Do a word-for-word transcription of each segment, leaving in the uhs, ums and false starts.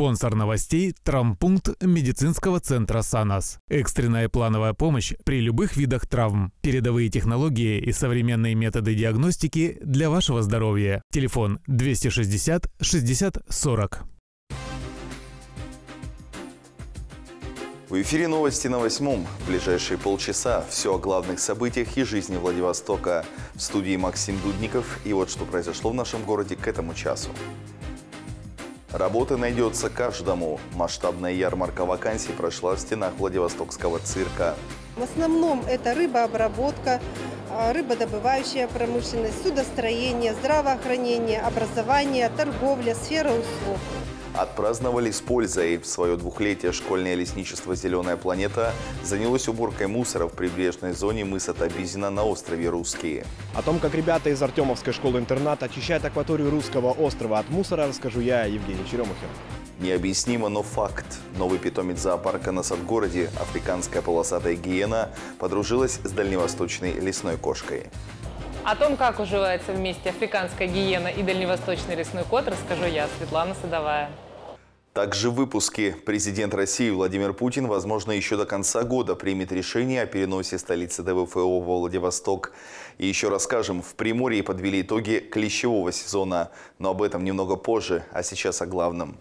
Спонсор новостей – травмпункт медицинского центра «Санас». Экстренная плановая помощь при любых видах травм. Передовые технологии и современные методы диагностики для вашего здоровья. Телефон двести шестьдесят шестьдесят сорок. В эфире новости на восьмом. В ближайшие полчаса все о главных событиях и жизни Владивостока. В студии Максим Дудников. И вот что произошло в нашем городе к этому часу. Работа найдется каждому. Масштабная ярмарка вакансий прошла в стенах Владивостокского цирка. В основном это рыбообработка, рыбодобывающая промышленность, судостроение, здравоохранение, образование, торговля, сфера услуг. Отпраздновали с пользой. В свое двухлетие школьное лесничество «Зеленая планета» занялось уборкой мусора в прибрежной зоне мыса Табизина на острове Русские. О том, как ребята из Артемовской школы-интерната очищают акваторию Русского острова от мусора, расскажу я, Евгений Черемухин. Необъяснимо, но факт. Новый питомец зоопарка на Садгороде, африканская полосатая гиена, подружилась с дальневосточной лесной кошкой. О том, как уживается вместе африканская гиена и дальневосточный лесной кот, расскажу я, Светлана Садовая. Также в выпуске президент России Владимир Путин, возможно, еще до конца года примет решение о переносе столицы ДВФО во Владивосток. И еще расскажем, в Приморье подвели итоги клещевого сезона. Но об этом немного позже, а сейчас о главном.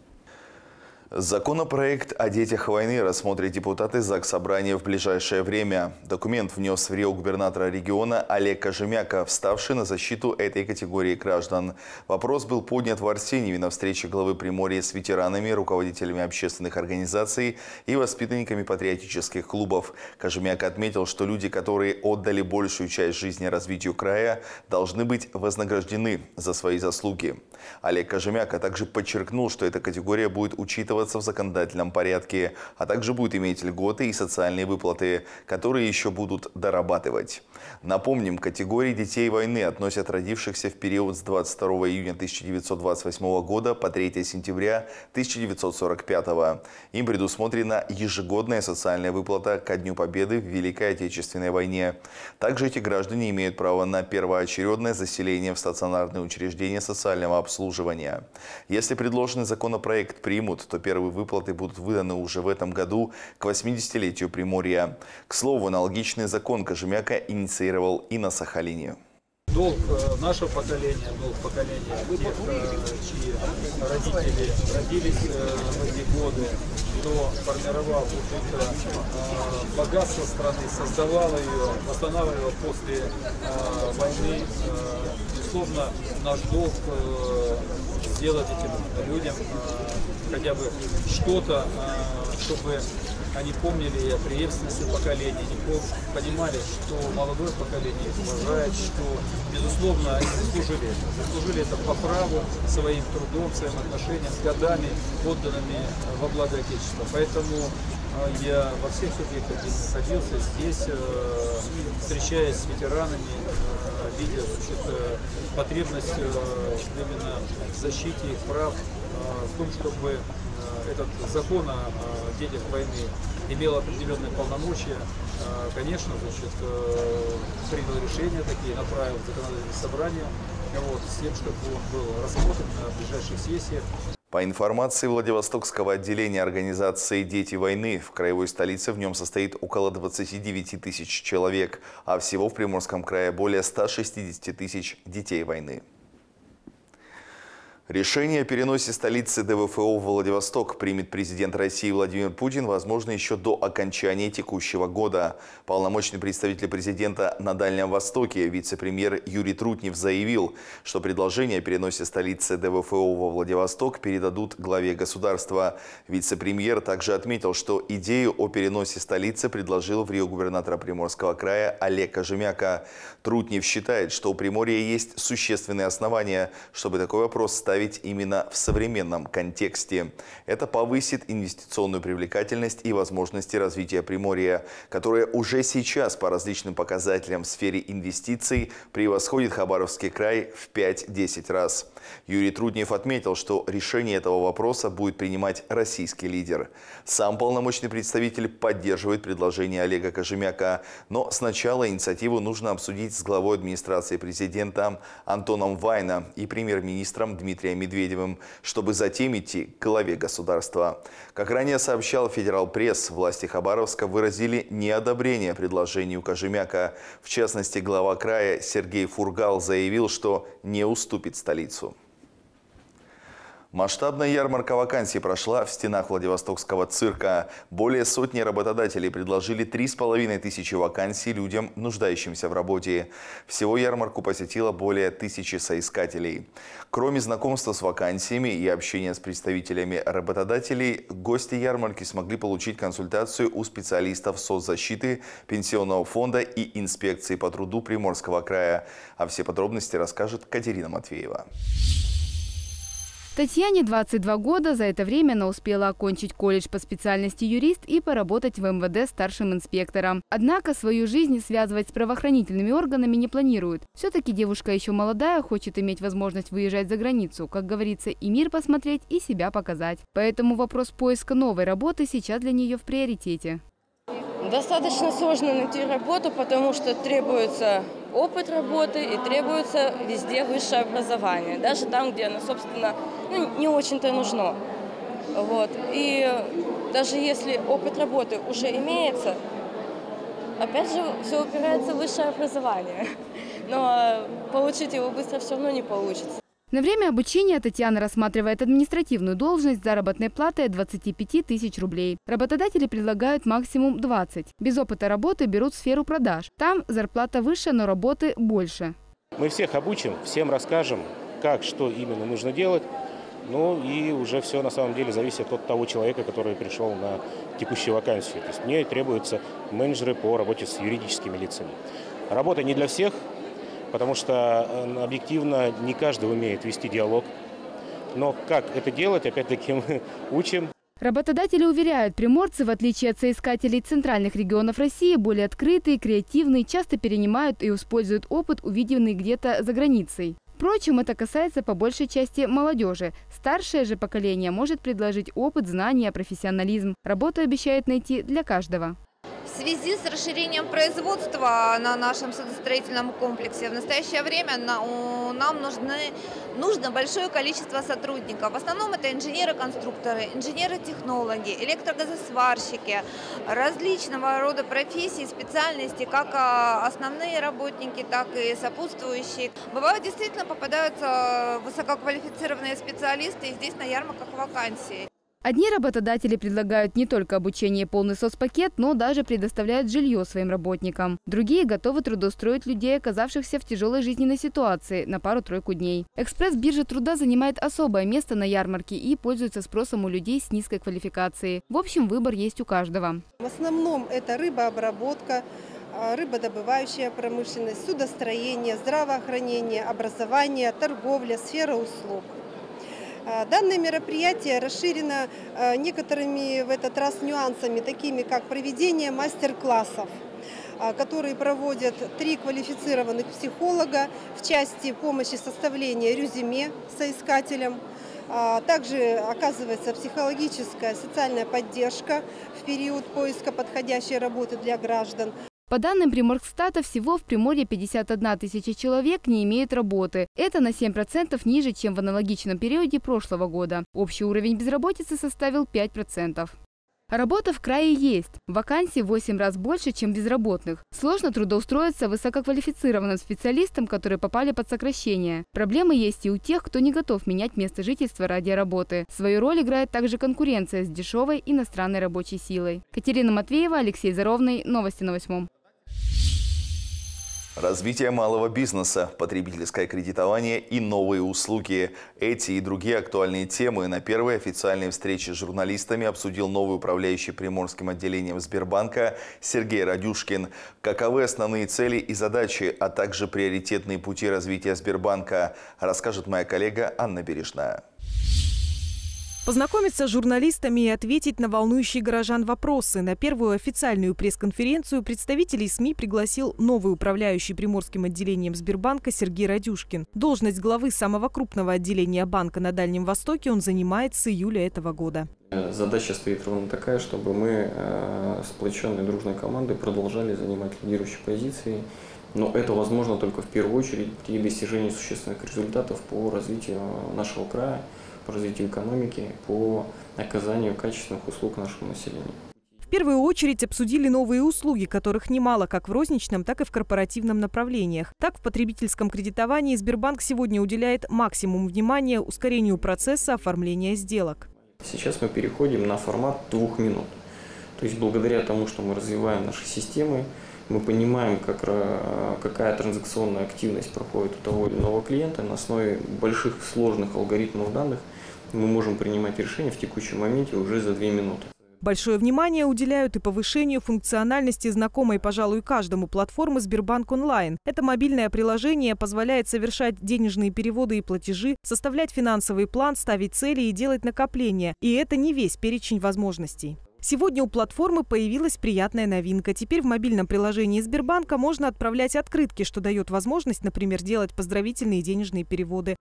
Законопроект о детях войны рассмотрят депутаты Заксобрания в ближайшее время. Документ внес в рио губернатора региона Олег Кожемяка, вставший на защиту этой категории граждан. Вопрос был поднят в Арсеньеве на встрече главы Приморья с ветеранами, руководителями общественных организаций и воспитанниками патриотических клубов. Кожемяк отметил, что люди, которые отдали большую часть жизни развитию края, должны быть вознаграждены за свои заслуги. Олег Кожемяка также подчеркнул, что эта категория будет учитываться в законодательном порядке, а также будет иметь льготы и социальные выплаты, которые еще будут дорабатывать. Напомним, к категории детей войны относят родившихся в период с двадцать второго июня тысяча девятьсот двадцать восьмого года по третье сентября тысяча девятьсот сорок пятого. Им предусмотрена ежегодная социальная выплата ко Дню Победы в Великой Отечественной войне. Также эти граждане имеют право на первоочередное заселение в стационарные учреждения социального обслуживания. Если предложенный законопроект примут, то первые выплаты будут выданы уже в этом году к восьмидесятилетию Приморья. К слову, аналогичный закон Кожемяка инициировал и на Сахалине. Долг нашего поколения, долг поколения тех, чьи родители родились в эти годы, кто формировал это богатство страны, создавал ее, восстанавливал после войны. Безусловно, наш долг сделать этим людям хотя бы что-то, чтобы они помнили о преемственности поколения, они понимали, что молодое поколение их уважает, что, безусловно, они заслужили это. Заслужили это по праву, своим трудом, своим отношениям, годами, отданными во благо Отечества. Поэтому я во всех субъектах находился здесь, встречаясь с ветеранами, видя значит, потребность именно в защите их прав, в том, чтобы этот закон о детях войны имел определенные полномочия. Конечно, значит, принял решения такие, направил в законодательное собрание, вот, с тем, чтобы он был рассмотрен на ближайших сессиях. По информации Владивостокского отделения организации «Дети войны», в краевой столице в нем состоит около двадцати девяти тысяч человек, а всего в Приморском крае более ста шестидесяти тысяч детей войны. Решение о переносе столицы ДВФО в Владивосток примет президент России Владимир Путин, возможно, еще до окончания текущего года. Полномочный представитель президента на Дальнем Востоке, вице-премьер Юрий Трутнев, заявил, что предложение о переносе столицы ДВФО во Владивосток передадут главе государства. Вице-премьер также отметил, что идею о переносе столицы предложил в рио губернатора Приморского края Олег Кожемяка. Трутнев считает, что у Приморья есть существенные основания, чтобы такой вопрос ставить именно в современном контексте. Это повысит инвестиционную привлекательность и возможности развития Приморья, которое уже сейчас по различным показателям в сфере инвестиций превосходит Хабаровский край в пять-десять раз. Юрий Трутнев отметил, что решение этого вопроса будет принимать российский лидер. Сам полномочный представитель поддерживает предложение Олега Кожемяка, но сначала инициативу нужно обсудить с главой администрации президента Антоном Вайна и премьер-министром Дмитрием Дмитрием Медведевым, чтобы затем идти к главе государства. Как ранее сообщал Федерал Пресс, власти Хабаровска выразили неодобрение предложению Кожемяка. В частности, глава края Сергей Фургал заявил, что не уступит столицу. Масштабная ярмарка вакансий прошла в стенах Владивостокского цирка. Более сотни работодателей предложили три с половиной тысячи вакансий людям, нуждающимся в работе. Всего ярмарку посетило более тысячи соискателей. Кроме знакомства с вакансиями и общения с представителями работодателей, гости ярмарки смогли получить консультацию у специалистов соцзащиты, пенсионного фонда и инспекции по труду Приморского края. А все подробности расскажет Катерина Матвеева. Татьяне двадцать два года. За это время она успела окончить колледж по специальности юрист и поработать в эм вэ дэ старшим инспектором. Однако свою жизнь связывать с правоохранительными органами не планирует. Все-таки девушка еще молодая, хочет иметь возможность выезжать за границу, как говорится, и мир посмотреть, и себя показать. Поэтому вопрос поиска новой работы сейчас для нее в приоритете. Достаточно сложно найти работу, потому что требуется опыт работы и требуется везде высшее образование, даже там, где оно, собственно, ну, не очень-то нужно. Вот. И даже если опыт работы уже имеется, опять же, все упирается в высшее образование, но получить его быстро все равно не получится. На время обучения Татьяна рассматривает административную должность с заработной платой от двадцати пяти тысяч рублей. Работодатели предлагают максимум двадцать. Без опыта работы берут сферу продаж. Там зарплата выше, но работы больше. Мы всех обучим, всем расскажем, как, что именно нужно делать. Ну и уже все на самом деле зависит от того человека, который пришел на текущую вакансию. То есть мне требуются менеджеры по работе с юридическими лицами. Работа не для всех. Потому что объективно не каждый умеет вести диалог. Но как это делать, опять-таки мы учим. Работодатели уверяют, приморцы, в отличие от соискателей центральных регионов России, более открытые, креативные, часто перенимают и используют опыт, увиденный где-то за границей. Впрочем, это касается по большей части молодежи. Старшее же поколение может предложить опыт, знания, профессионализм. Работу обещает найти для каждого. В связи с расширением производства на нашем судостроительном комплексе в настоящее время нам нужны, нужно большое количество сотрудников. В основном это инженеры-конструкторы, инженеры-технологи, электрогазосварщики, различного рода профессий, специальностей, как основные работники, так и сопутствующие. Бывают, действительно попадаются высококвалифицированные специалисты, и здесь на ярмарках вакансии. Одни работодатели предлагают не только обучение и полный соцпакет, но даже предоставляют жилье своим работникам. Другие готовы трудоустроить людей, оказавшихся в тяжелой жизненной ситуации, на пару-тройку дней. Экспресс-биржа труда занимает особое место на ярмарке и пользуется спросом у людей с низкой квалификацией. В общем, выбор есть у каждого. В основном это рыбообработка, рыбодобывающая промышленность, судостроение, здравоохранение, образование, торговля, сфера услуг. Данное мероприятие расширено некоторыми в этот раз нюансами, такими как проведение мастер-классов, которые проводят три квалифицированных психолога в части помощи составления резюме соискателям. Также оказывается психологическая социальная поддержка в период поиска подходящей работы для граждан. По данным Приморскстата, всего в Приморье пятьдесят одна тысяча человек не имеют работы. Это на семь процентов ниже, чем в аналогичном периоде прошлого года. Общий уровень безработицы составил пять процентов. Работа в крае есть. Вакансий в восемь раз больше, чем безработных. Сложно трудоустроиться высококвалифицированным специалистам, которые попали под сокращение. Проблемы есть и у тех, кто не готов менять место жительства ради работы. Свою роль играет также конкуренция с дешевой иностранной рабочей силой. Катерина Матвеева, Алексей Заровный. Новости на восьмом. Развитие малого бизнеса, потребительское кредитование и новые услуги. Эти и другие актуальные темы на первой официальной встрече с журналистами обсудил новый управляющий Приморским отделением Сбербанка Сергей Радюшкин. Каковы основные цели и задачи, а также приоритетные пути развития Сбербанка, расскажет моя коллега Анна Бережная. Познакомиться с журналистами и ответить на волнующие горожан вопросы. На первую официальную пресс-конференцию представителей СМИ пригласил новый управляющий Приморским отделением Сбербанка Сергей Радюшкин. Должность главы самого крупного отделения банка на Дальнем Востоке он занимает с июля этого года. Задача стоит ровно такая, чтобы мы сплоченной дружной командой продолжали занимать лидирующие позиции Но это возможно только в первую очередь при достижении существенных результатов по развитию нашего края, по развитию экономики, по оказанию качественных услуг нашему населению. В первую очередь обсудили новые услуги, которых немало как в розничном, так и в корпоративном направлениях. Так, в потребительском кредитовании Сбербанк сегодня уделяет максимум внимания ускорению процесса оформления сделок. Сейчас мы переходим на формат двух минут. То есть благодаря тому, что мы развиваем наши системы, мы понимаем, как, какая транзакционная активность проходит у того или иного клиента. На основе больших сложных алгоритмов данных мы можем принимать решения в текущем моменте уже за две минуты. Большое внимание уделяют и повышению функциональности знакомой, пожалуй, каждому платформы Сбербанк онлайн. Это мобильное приложение позволяет совершать денежные переводы и платежи, составлять финансовый план, ставить цели и делать накопления. И это не весь перечень возможностей. Сегодня у платформы появилась приятная новинка. Теперь в мобильном приложении Сбербанка можно отправлять открытки, что дает возможность, например, делать поздравительные денежные переводы.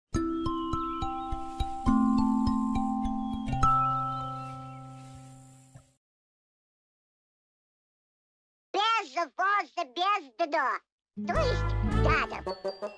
Без воза, без дно. То есть рядом.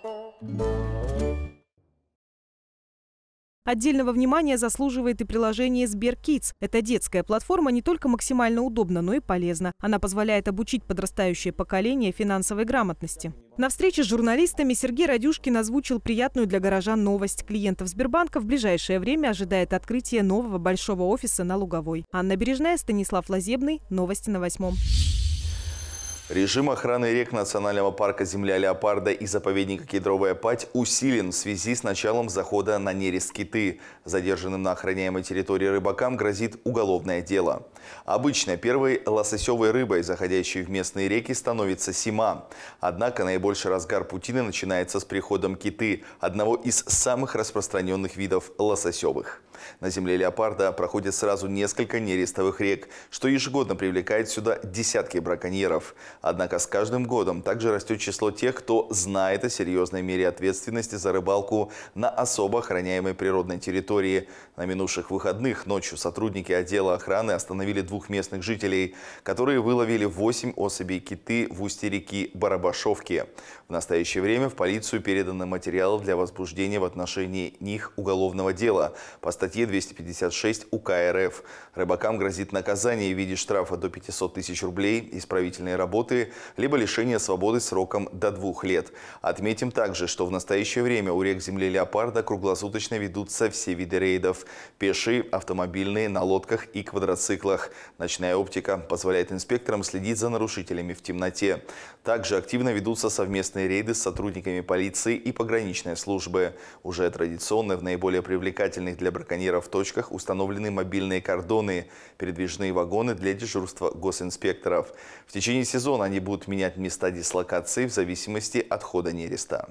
Отдельного внимания заслуживает и приложение SberKids. Это детская платформа не только максимально удобна, но и полезна. Она позволяет обучить подрастающее поколение финансовой грамотности. На встрече с журналистами Сергей Радюшкин озвучил приятную для горожан новость. Клиентов Сбербанка в ближайшее время ожидает открытие нового большого офиса на Луговой. Анна Бережная, Станислав Лазебный. Новости на Восьмом. Режим охраны рек Национального парка «Земля леопарда» и заповедника «Кедровая падь» усилен в связи с началом захода на нерест киты. Задержанным на охраняемой территории рыбакам грозит уголовное дело. Обычно первой лососевой рыбой, заходящей в местные реки, становится сима. Однако наибольший разгар путины начинается с приходом киты, одного из самых распространенных видов лососевых. На «Земле леопарда» проходит сразу несколько нерестовых рек, что ежегодно привлекает сюда десятки браконьеров. Однако с каждым годом также растет число тех, кто знает о серьезной мере ответственности за рыбалку на особо охраняемой природной территории. На минувших выходных ночью сотрудники отдела охраны остановили двух местных жителей, которые выловили восемь особей киты в устье реки Барабашовки. В настоящее время в полицию переданы материалы для возбуждения в отношении них уголовного дела по статье двести пятьдесят шесть УК РФ. Рыбакам грозит наказание в виде штрафа до пятисот тысяч рублей, исправительной работы, либо лишение свободы сроком до двух лет. Отметим также, что в настоящее время у рек «Земли леопарда» круглосуточно ведутся все виды рейдов – пешие, автомобильные, на лодках и квадроциклах. Ночная оптика позволяет инспекторам следить за нарушителями в темноте. Также активно ведутся совместные рейды с сотрудниками полиции и пограничной службы. Уже традиционно в наиболее привлекательных для браконьеров точках установлены мобильные кордоны, передвижные вагоны для дежурства госинспекторов. В течение сезона они будут менять места дислокации в зависимости от хода нереста.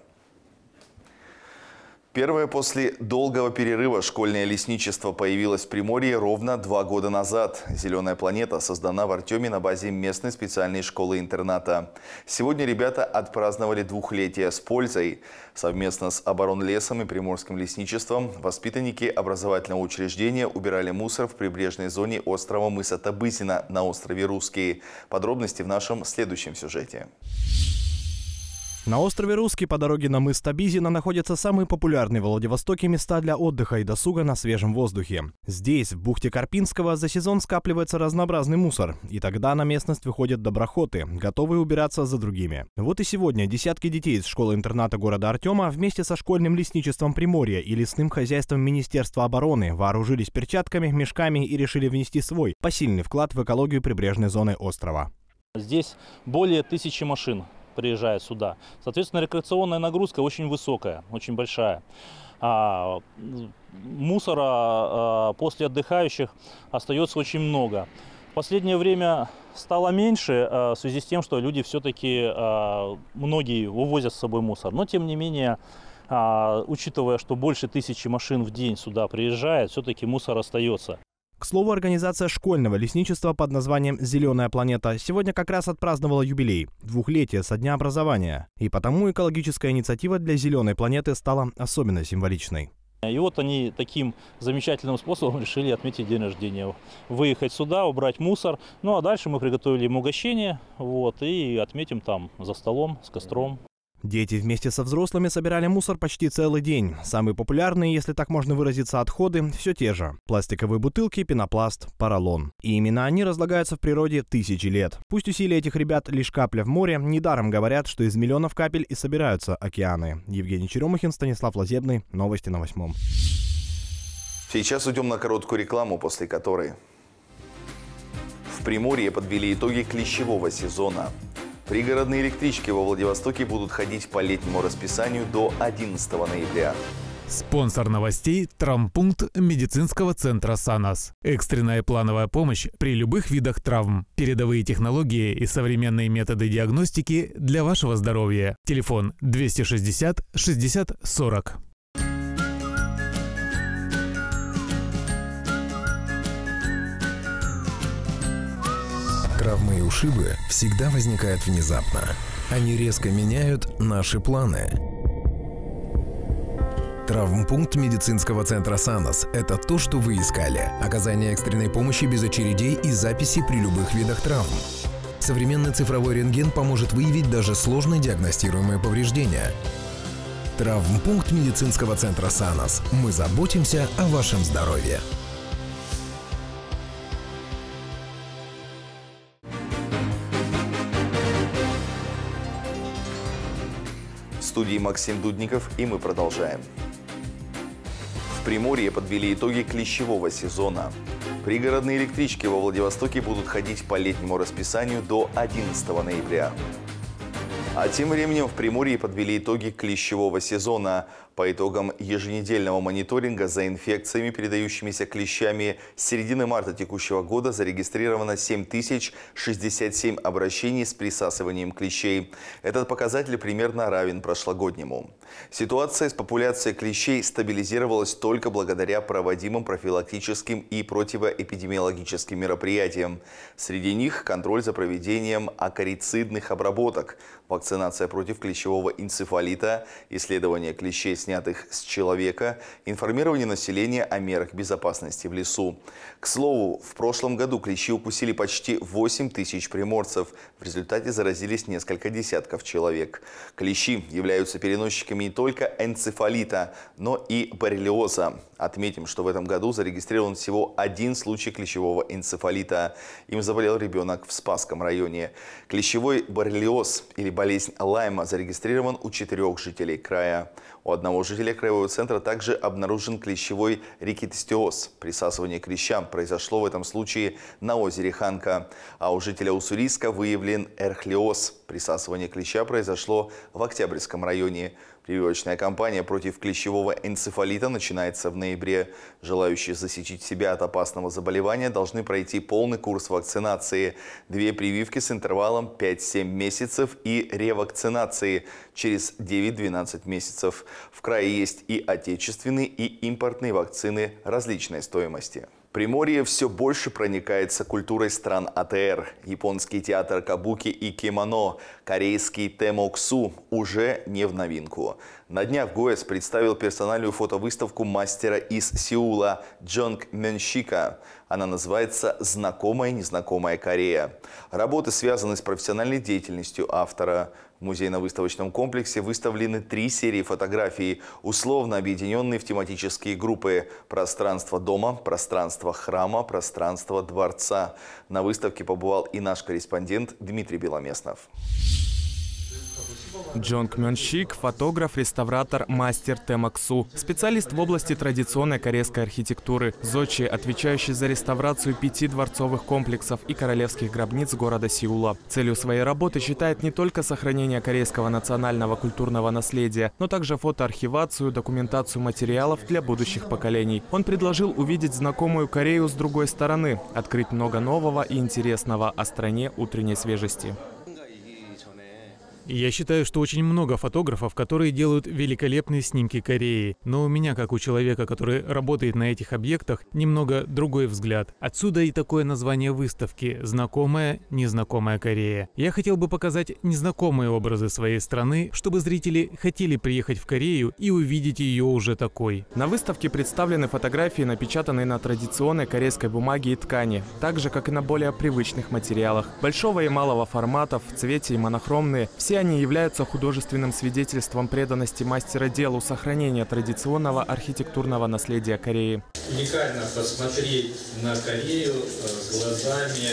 Первое после долгого перерыва школьное лесничество появилось в Приморье ровно два года назад. «Зеленая планета» создана в Артеме на базе местной специальной школы-интерната. Сегодня ребята отпраздновали двухлетие с пользой. Совместно с Оборонлесом и Приморским лесничеством воспитанники образовательного учреждения убирали мусор в прибрежной зоне острова мыса Табызина на острове Русский. Подробности в нашем следующем сюжете. На острове Русский по дороге на мыс Табызина находятся самые популярные в Владивостоке места для отдыха и досуга на свежем воздухе. Здесь, в бухте Карпинского, за сезон скапливается разнообразный мусор, и тогда на местность выходят доброхоты, готовые убираться за другими. Вот и сегодня десятки детей из школы-интерната города Артема вместе со школьным лесничеством Приморья и лесным хозяйством Министерства обороны вооружились перчатками, мешками и решили внести свой посильный вклад в экологию прибрежной зоны острова. Здесь более тысячи машин приезжает сюда. Соответственно, рекреационная нагрузка очень высокая, очень большая. А, мусора а, после отдыхающих остается очень много. В последнее время стало меньше а, в связи с тем, что люди все-таки, а, многие увозят с собой мусор. Но, тем не менее, а, учитывая, что больше тысячи машин в день сюда приезжает, все-таки мусор остается. К слову, организация школьного лесничества под названием «Зеленая планета» сегодня как раз отпраздновала юбилей – двухлетие со дня образования. И потому экологическая инициатива для «Зеленой планеты» стала особенно символичной. И вот они таким замечательным способом решили отметить день рождения. Выехать сюда, убрать мусор. Ну а дальше мы приготовили им угощение, вот, и отметим там за столом, с костром. Дети вместе со взрослыми собирали мусор почти целый день. Самые популярные, если так можно выразиться, отходы все те же. Пластиковые бутылки, пенопласт, поролон. И именно они разлагаются в природе тысячи лет. Пусть усилия этих ребят лишь капля в море, недаром говорят, что из миллионов капель и собираются океаны. Евгений Черемухин, Станислав Лазебный. Новости на Восьмом. Сейчас уйдем на короткую рекламу, после которой в Приморье подвели итоги клещевого сезона. Пригородные электрички во Владивостоке будут ходить по летнему расписанию до одиннадцатого ноября. Спонсор новостей – травмпункт медицинского центра «Санас». Экстренная плановая помощь при любых видах травм. Передовые технологии и современные методы диагностики для вашего здоровья. Телефон двести шестьдесят шестьдесят сорок. Травмы и ушибы всегда возникают внезапно. Они резко меняют наши планы. Травмпункт медицинского центра «Санас» – это то, что вы искали. Оказание экстренной помощи без очередей и записи при любых видах травм. Современный цифровой рентген поможет выявить даже сложно диагностируемые повреждения. Травмпункт медицинского центра «Санас». Мы заботимся о вашем здоровье. В студии Максим Дудников, и мы продолжаем. В Приморье подвели итоги клещевого сезона. Пригородные электрички во Владивостоке будут ходить по летнему расписанию до одиннадцатого ноября. А тем временем в Приморье подвели итоги клещевого сезона. По итогам еженедельного мониторинга за инфекциями, передающимися клещами, с середины марта текущего года зарегистрировано семь тысяч шестьдесят семь обращений с присасыванием клещей. Этот показатель примерно равен прошлогоднему. Ситуация с популяцией клещей стабилизировалась только благодаря проводимым профилактическим и противоэпидемиологическим мероприятиям. Среди них контроль за проведением акарицидных обработок, вакцинация против клещевого энцефалита, исследование клещей, снятых с человека, информирование населения о мерах безопасности в лесу. К слову, в прошлом году клещи укусили почти восемь тысяч приморцев. В результате заразились несколько десятков человек. Клещи являются переносчиками не только энцефалита, но и боррелиоза. Отметим, что в этом году зарегистрирован всего один случай клещевого энцефалита. Им заболел ребенок в Спасском районе. Клещевой боррелиоз или болезнь Лайма зарегистрирован у четырех жителей края. У одного жителя краевого центра также обнаружен клещевой рикетостиоз. Присасывание клеща произошло в этом случае на озере Ханка. А у жителя Уссурийска выявлен эрхлиоз. Присасывание клеща произошло в Октябрьском районе. Прививочная кампания против клещевого энцефалита начинается в ноябре. Желающие защитить себя от опасного заболевания должны пройти полный курс вакцинации. Две прививки с интервалом пять-семь месяцев и ревакцинации через девять-двенадцать месяцев. В крае есть и отечественные, и импортные вакцины различной стоимости. Приморье все больше проникается культурой стран А Т Р. Японский театр кабуки и кимоно, корейский тэмоксу уже не в новинку. На днях ГОЭС представил персональную фотовыставку мастера из Сеула Джонг Мёнщика. Она называется «Знакомая незнакомая Корея». Работы связаны с профессиональной деятельностью автора. В музейно-выставочном комплексе выставлены три серии фотографий, условно объединенные в тематические группы: «Пространство дома», «Пространство храма», «Пространство дворца». На выставке побывал и наш корреспондент Дмитрий Беломеснов. Джонг Мёнщик – фотограф, реставратор, мастер тэмоксу. Специалист в области традиционной корейской архитектуры. Зодчий, отвечающий за реставрацию пяти дворцовых комплексов и королевских гробниц города Сеула. Целью своей работы считает не только сохранение корейского национального культурного наследия, но также фотоархивацию, документацию материалов для будущих поколений. Он предложил увидеть знакомую Корею с другой стороны, открыть много нового и интересного о стране утренней свежести. Я считаю, что очень много фотографов, которые делают великолепные снимки Кореи. Но у меня, как у человека, который работает на этих объектах, немного другой взгляд. Отсюда и такое название выставки «Знакомая, незнакомая Корея». Я хотел бы показать незнакомые образы своей страны, чтобы зрители хотели приехать в Корею и увидеть ее уже такой. На выставке представлены фотографии, напечатанные на традиционной корейской бумаге и ткани, так же, как и на более привычных материалах. Большого и малого форматов, в цвете и монохромные, все они являются художественным свидетельством преданности мастера делу сохранения традиционного архитектурного наследия Кореи. Уникально посмотреть на Корею глазами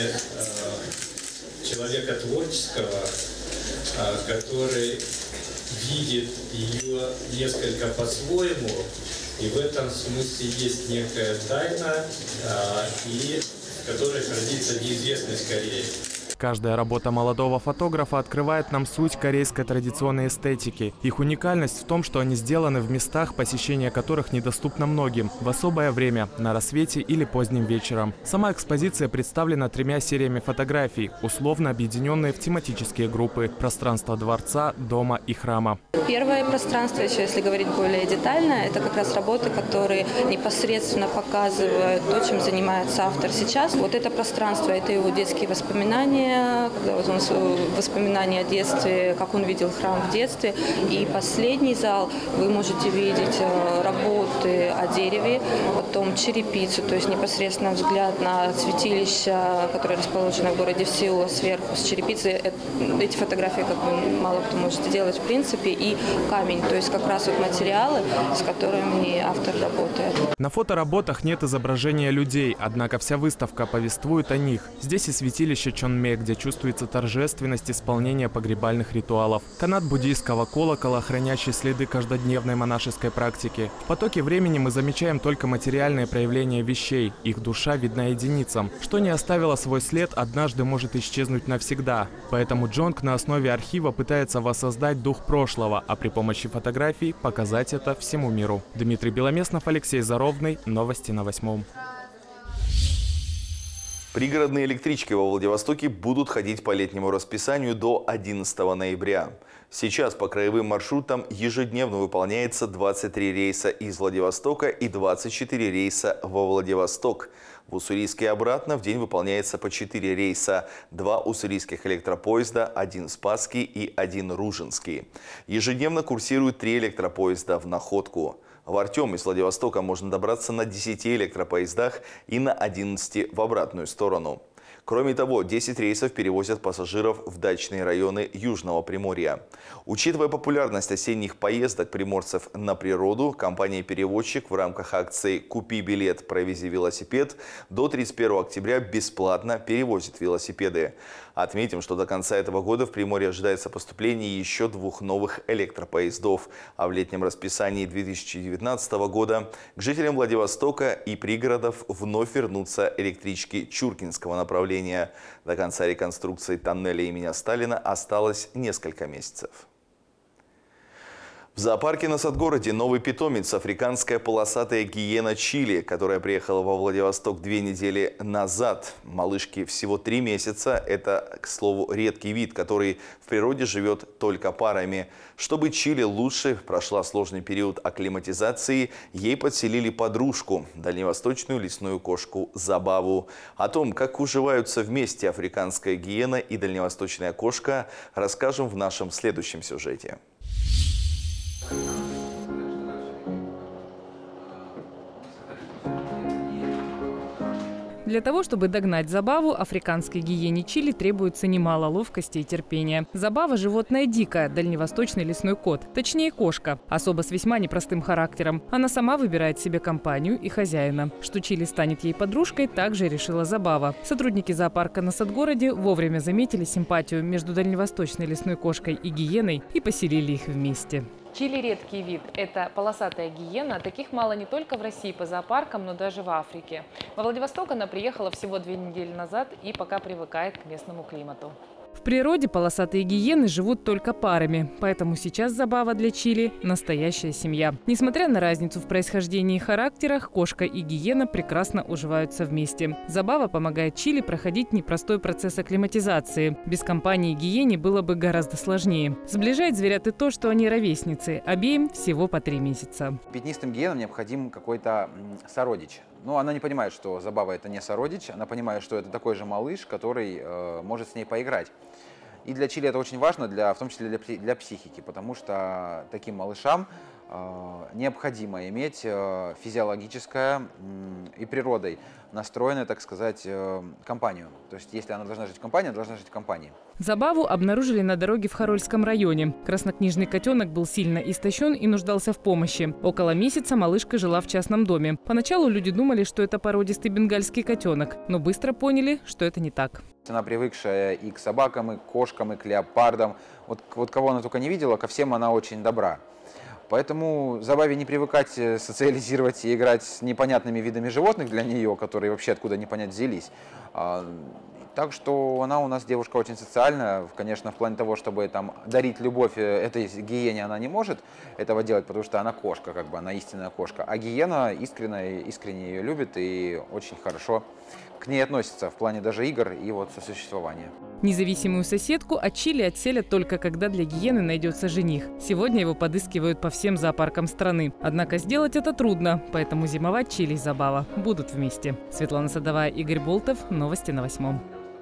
э, человека творческого, э, который видит ее несколько по-своему, и в этом смысле есть некая тайна, э, и в которой хранится неизвестность Кореи. Каждая работа молодого фотографа открывает нам суть корейской традиционной эстетики. Их уникальность в том, что они сделаны в местах, посещение которых недоступно многим, в особое время, на рассвете или поздним вечером. Сама экспозиция представлена тремя сериями фотографий, условно объединенные в тематические группы – пространство дворца, дома и храма. Первое пространство, еще если говорить более детально, это как раз работы, которые непосредственно показывают то, чем занимается автор сейчас. Вот это пространство – это его детские воспоминания, когда вот он воспоминания о детстве, как он видел храм в детстве. И последний зал вы можете видеть работы о дереве, потом черепицу, то есть непосредственно взгляд на святилище, которое расположено в городе Сеула сверху с черепицы. Эти фотографии как бы мало кто может сделать в принципе. И камень, то есть как раз вот материалы, с которыми автор работает. На фотоработах нет изображения людей, однако вся выставка повествует о них. Здесь и святилище Чонме, где чувствуется торжественность исполнения погребальных ритуалов. Канат буддийского колокола, хранящий следы каждодневной монашеской практики. В потоке времени мы замечаем только материальные проявления вещей. Их душа видна единицам. Что не оставило свой след, однажды может исчезнуть навсегда. Поэтому Джонг на основе архива пытается воссоздать дух прошлого, а при помощи фотографий показать это всему миру. Дмитрий Беломеснов, Алексей Заровный. Новости на Восьмом. Пригородные электрички во Владивостоке будут ходить по летнему расписанию до одиннадцатого ноября. Сейчас по краевым маршрутам ежедневно выполняется двадцать три рейса из Владивостока и двадцать четыре рейса во Владивосток. В Уссурийске и обратно в день выполняется по четыре рейса. Два уссурийских электропоезда, один Спасский и один Ружинский. Ежедневно курсируют три электропоезда в Находку. В Артем из Владивостока можно добраться на десяти электропоездах и на одиннадцати в обратную сторону. Кроме того, десять рейсов перевозят пассажиров в дачные районы Южного Приморья. Учитывая популярность осенних поездок приморцев на природу, компания-перевозчик в рамках акции «Купи билет, провези велосипед» до тридцать первого октября бесплатно перевозит велосипеды. Отметим, что до конца этого года в Приморье ожидается поступление еще двух новых электропоездов. А в летнем расписании две тысячи девятнадцатого года к жителям Владивостока и пригородов вновь вернутся электрички Чуркинского направления. До конца реконструкции тоннеля имени Сталина осталось несколько месяцев. В зоопарке на Садгороде новый питомец – африканская полосатая гиена Чили, которая приехала во Владивосток две недели назад. Малышке всего три месяца. Это, к слову, редкий вид, который в природе живет только парами. Чтобы Чили лучше прошла сложный период акклиматизации, ей подселили подружку – дальневосточную лесную кошку Забаву. О том, как уживаются вместе африканская гиена и дальневосточная кошка, расскажем в нашем следующем сюжете. Для того, чтобы догнать Забаву, африканской гиене Чили требуется немало ловкости и терпения. Забава – животное дикое, дальневосточный лесной кот, точнее кошка, особо с весьма непростым характером. Она сама выбирает себе компанию и хозяина. Что Чили станет ей подружкой, также решила Забава. Сотрудники зоопарка на Садгороде вовремя заметили симпатию между дальневосточной лесной кошкой и гиеной и поселили их вместе. Чили – редкий вид. Это полосатая гиена. Таких мало не только в России по зоопаркам, но даже в Африке. Во Владивосток она приехала всего две недели назад и пока привыкает к местному климату. В природе полосатые гиены живут только парами, поэтому сейчас Забава для Чили – настоящая семья. Несмотря на разницу в происхождении и характерах, кошка и гиена прекрасно уживаются вместе. Забава помогает Чили проходить непростой процесс акклиматизации. Без компании гиене было бы гораздо сложнее. Сближает зверят и то, что они ровесницы, обеим всего по три месяца. Пятнистым гиенам необходим какой-то сородич. Но она не понимает, что Забава – это не сородич, она понимает, что это такой же малыш, который э, может с ней поиграть. И для Чили это очень важно, для, в том числе для, для психики, потому что таким малышам э, необходимо иметь э, физиологическое э, и природой настроенную, так сказать, э, компанию. То есть если она должна жить в компании, она должна жить в компании. Забаву обнаружили на дороге в Харольском районе. Краснокнижный котенок был сильно истощен и нуждался в помощи. Около месяца малышка жила в частном доме. Поначалу люди думали, что это породистый бенгальский котенок, но быстро поняли, что это не так. Она привыкшая и к собакам, и к кошкам, и к леопардам. Вот, вот кого она только не видела, ко всем она очень добра. Поэтому Забаве не привыкать социализировать и играть с непонятными видами животных для нее, которые вообще откуда не понять взялись. Так что она у нас девушка очень социальная. Конечно, в плане того, чтобы там дарить любовь этой гиене, она не может этого делать, потому что она кошка, как бы, она истинная кошка. А гиена искренне, искренне ее любит и очень хорошо к ней относится в плане даже игр и вот сосуществования. Независимую соседку от Чили отселят только когда для гиены найдется жених. Сегодня его подыскивают по всем зоопаркам страны. Однако сделать это трудно, поэтому зимовать Чили и Забава будут вместе. Светлана Садовая, Игорь Болтов. Новости на Восьмом.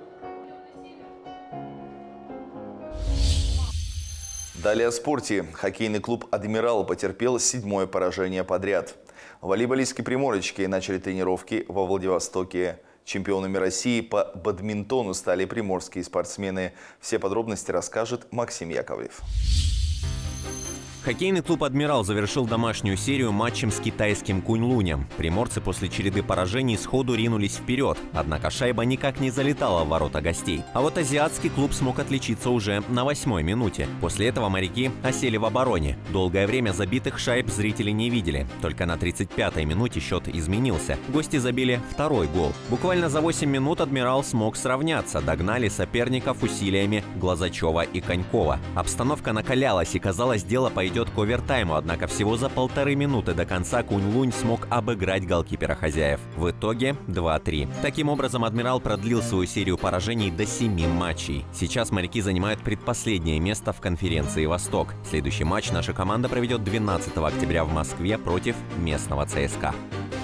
Далее о спорте. Хоккейный клуб «Адмирал» потерпел седьмое поражение подряд. Волейболистки «Приморочки» начали тренировки во Владивостоке. Чемпионами России по бадминтону стали приморские спортсмены. Все подробности расскажет Максим Яковлев. Хоккейный клуб «Адмирал» завершил домашнюю серию матчем с китайским Куньлунем. Приморцы после череды поражений сходу ринулись вперед, однако шайба никак не залетала в ворота гостей. А вот азиатский клуб смог отличиться уже на восьмой минуте. После этого моряки осели в обороне. Долгое время забитых шайб зрители не видели. Только на тридцать пятой минуте счет изменился. Гости забили второй гол. Буквально за восемь минут «Адмирал» смог сравняться. Догнали соперников усилиями Глазачева и Конькова. Обстановка накалялась и, казалось, дело пойдет идет к овертайму, однако всего за полторы минуты до конца Куньлунь смог обыграть голкипера хозяев. В итоге два три. Таким образом, «Адмирал» продлил свою серию поражений до семи матчей. Сейчас моряки занимают предпоследнее место в конференции «Восток». Следующий матч наша команда проведет двенадцатого октября в Москве против местного ЦСКА.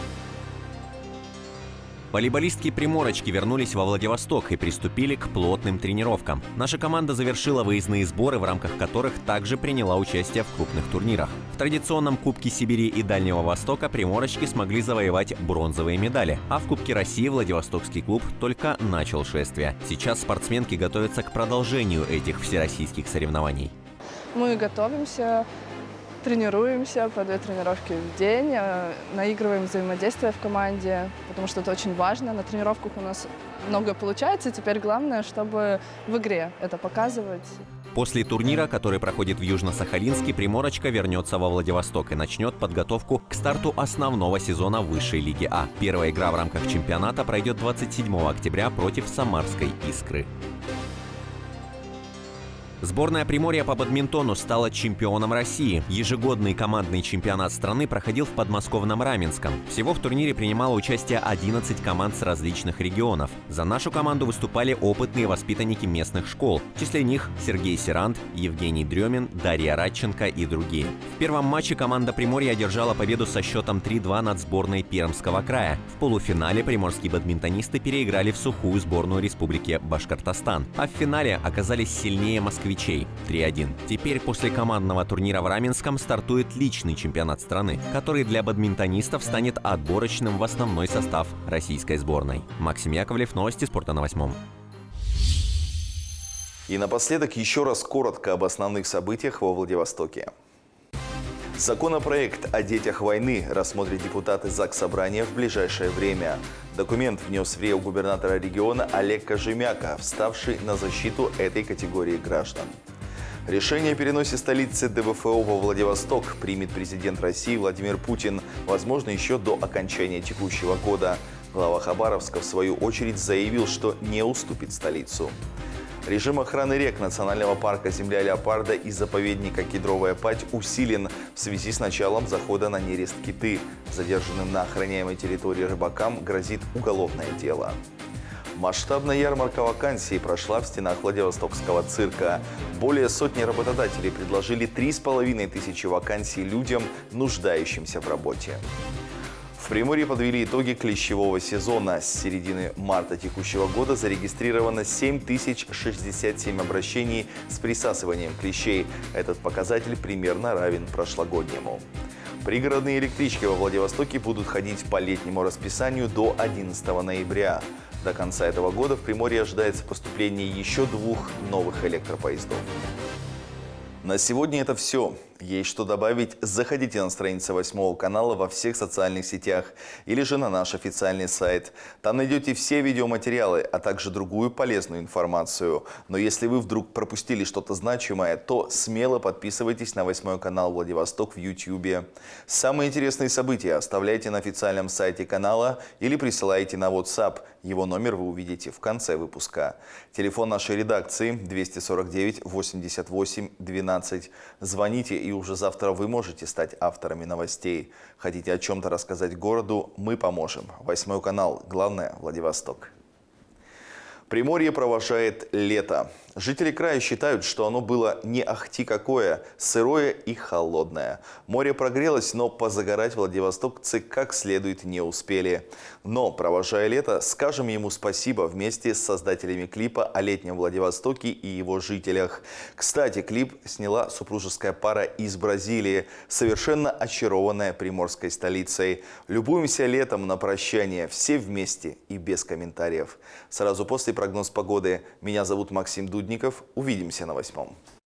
Волейболистки «Приморочки» вернулись во Владивосток и приступили к плотным тренировкам. Наша команда завершила выездные сборы, в рамках которых также приняла участие в крупных турнирах. В традиционном Кубке Сибири и Дальнего Востока «Приморочки» смогли завоевать бронзовые медали, а в Кубке России Владивостокский клуб только начал шествие. Сейчас спортсменки готовятся к продолжению этих всероссийских соревнований. Мы готовимся, тренируемся по две тренировки в день, наигрываем взаимодействие в команде, потому что это очень важно. На тренировках у нас много получается, теперь главное, чтобы в игре это показывать. После турнира, который проходит в Южно-Сахалинске, «Приморочка» вернется во Владивосток и начнет подготовку к старту основного сезона высшей лиги А. Первая игра в рамках чемпионата пройдет двадцать седьмого октября против Самарской «Искры». Сборная Приморья по бадминтону стала чемпионом России. Ежегодный командный чемпионат страны проходил в подмосковном Раменском. Всего в турнире принимало участие одиннадцать команд с различных регионов. За нашу команду выступали опытные воспитанники местных школ. В числе них Сергей Серант, Евгений Дремин, Дарья Радченко и другие. В первом матче команда Приморья одержала победу со счетом три-два над сборной Пермского края. В полуфинале приморские бадминтонисты переиграли в сухую сборную Республики Башкортостан. А в финале оказались сильнее москвичей три один. Теперь после командного турнира в Раменском стартует личный чемпионат страны, который для бадминтонистов станет отборочным в основной состав российской сборной. Максим Яковлев, новости спорта на Восьмом. И напоследок еще раз коротко об основных событиях во Владивостоке. Законопроект о детях войны рассмотрят депутаты Заксобрания в ближайшее время. Документ внес в РИО губернатора региона Олег Кожемяка, вставший на защиту этой категории граждан. Решение о переносе столицы ДВФО во Владивосток примет президент России Владимир Путин, возможно, еще до окончания текущего года. Глава Хабаровска, в свою очередь, заявил, что не уступит столицу. Режим охраны рек национального парка «Земля леопарда» и заповедника «Кедровая падь» усилен в связи с началом захода на нерест киты. Задержанным на охраняемой территории рыбакам грозит уголовное дело. Масштабная ярмарка вакансий прошла в стенах Владивостокского цирка. Более сотни работодателей предложили три с половиной тысячи вакансий людям, нуждающимся в работе. В Приморье подвели итоги клещевого сезона. С середины марта текущего года зарегистрировано семь тысяч шестьдесят семь обращений с присасыванием клещей. Этот показатель примерно равен прошлогоднему. Пригородные электрички во Владивостоке будут ходить по летнему расписанию до одиннадцатого ноября. До конца этого года в Приморье ожидается поступление еще двух новых электропоездов. На сегодня это все. Есть что добавить? Заходите на страницы восьмого канала во всех социальных сетях или же на наш официальный сайт. Там найдете все видеоматериалы, а также другую полезную информацию. Но если вы вдруг пропустили что-то значимое, то смело подписывайтесь на восьмой канал Владивосток в ютубе. Самые интересные события оставляйте на официальном сайте канала или присылайте на WhatsApp. Его номер вы увидите в конце выпуска. Телефон нашей редакции двести сорок девять восемьдесят восемь двенадцать. Звоните, и уже завтра вы можете стать авторами новостей. Хотите о чем-то рассказать городу? Мы поможем. Восьмой канал. Главное – Владивосток. Приморье провожает лето. Жители края считают, что оно было не ахти какое, сырое и холодное. Море прогрелось, но позагорать владивостокцы как следует не успели. Но, провожая лето, скажем ему спасибо вместе с создателями клипа о летнем Владивостоке и его жителях. Кстати, клип сняла супружеская пара из Бразилии, совершенно очарованная приморской столицей. Любуемся летом на прощание, все вместе и без комментариев. Сразу после прогноз погоды. Меня зовут Максим Дудников. Увидимся на восьмом.